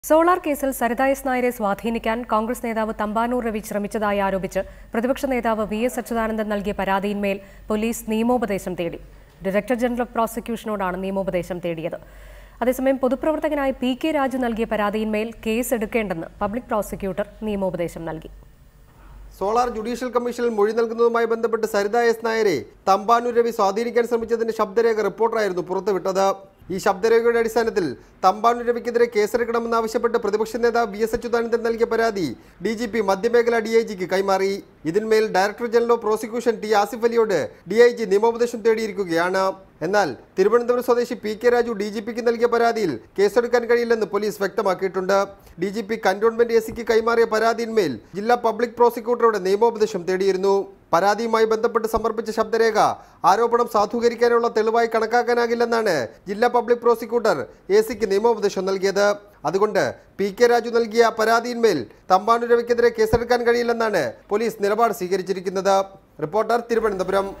Solar കേസിൽ Saritha S നായരെ സ്വാധീനിക്കാൻ കോൺഗ്രസ് നേതാവ് തമ്പാനൂർ രവി ശ്രമിച്ചതായി ആരോപിച്ച് പ്രതിപക്ഷ നേതാവ് വി.എസ്. അച്യുതാനന്ദൻ നൽകിയ പരാതിയിന്മേൽ പോലീസ് നിയമോപദേശം തേടി. ഡയറക്ടർ ജനറൽ ഓഫ് പ്രോസിക്യൂഷനോടാണ് നിയമോപദേശം തേടിയത്. അതേസമയം പൊതുപ്രവർത്തകനായി പി.കെ. രാജു നൽകിയ പരാതിയിന്മേൽ കേസ് എടുക്കേണ്ടെന്ന് പബ്ലിക് പ്രോസിക്യൂട്ടർ നിയമോപദേശം നൽകി. സോളാർ ജുഡീഷ്യൽ കമ്മീഷനിൽ മൊഴി നൽകുന്നതുമായി ബന്ധപ്പെട്ട് സരിത എസ് നായരെ തമ്പാനൂർ രവി സ്വാധീനിക്കാൻ ശ്രമിച്ചതിന്റെ ശബ്ദരേഖ റിപ്പോർട്ടറായിരുന്നു പുറത്തുവിട്ടത്. ഈ ശബ്ദരേഖയുടെ അടിസ്ഥാനത്തിൽ തമ്പാനൂർ രവിക്കെതിരെ കേസെടുക്കണമെന്നാവശ്യപ്പെട്ട് പ്രതിപക്ഷ നേതാവ് വി.എസ്. അച്യുതാനന്ദൻ നൽകിയ പരാതി DGP മധ്യമേഖല DIGക്ക് കൈമാറി. ഇതിന്മേൽ director general of prosecution T Asif അലിയോട് DIG നിയമോപദേശം തേടിയിരിക്കുകയാണ്. എന്നാൽ തിരുവനന്തപുരം സ്വദേശി പി.കെ. രാജു DGPക്ക് നൽകിയ പരാതിയിൽ കേസെടുക്കാൻ കഴിയില്ലെന്ന് പോലീസ് വ്യക്തമാക്കിയിട്ടുണ്ട്. DGP കന്റോൺമെന്റ് ACക്ക് കൈമാറിയ പരാതിയിന്മേൽ ജില്ലാ പബ്ലിക് പ്രോസിക്യൂട്ടറുടെ നിയമോപദേശം തേടിയിരുന്നു. പരാതിയുമായി ബന്ധപ്പെട്ട് സമർപ്പിച്ച ശബ്ദരേഖ ആരോപണം സാധൂകരിക്കാനുള്ള തെളിവായി കണക്കാക്കാനാകില്ലെന്നാണ് ജില്ലാ പബ്ലിക് പ്രോസിക്യൂട്ടർ ACക്ക് നിയമോപദേശം നൽകിയത്. അതുകൊണ്ട് പി.കെ. രാജു നൽകിയ പരാതിയിന്മേൽ തമ്പാനൂർ രവിക്കെതിരെ കേസെടുക്കാൻ കഴിയില്ലെന്നാണ് പോലീസ് നിലപാട് സ്വീകരിച്ചിരിക്കുന്നത്. റിപ്പോർട്ടർ, തിരുവനന്തപുരം.